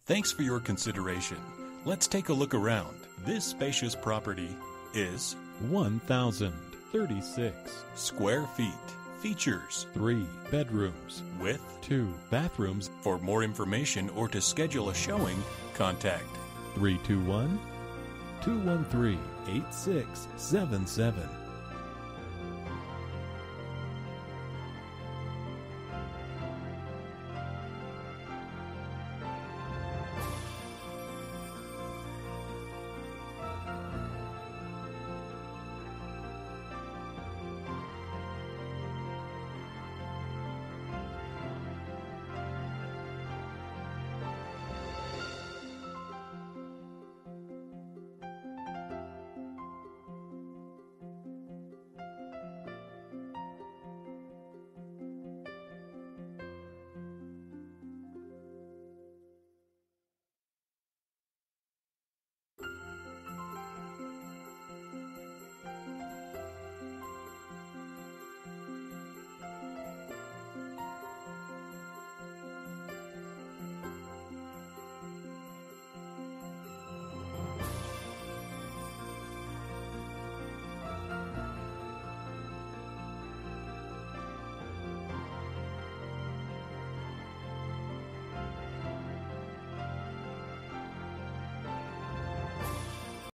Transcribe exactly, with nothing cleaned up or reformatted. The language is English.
Thanks for your consideration. Let's take a look around. This spacious property is one thousand thirty-six square feet. Features three bedrooms with two bathrooms. For more information or to schedule a showing, contact three two one, two one three, eight six seven seven.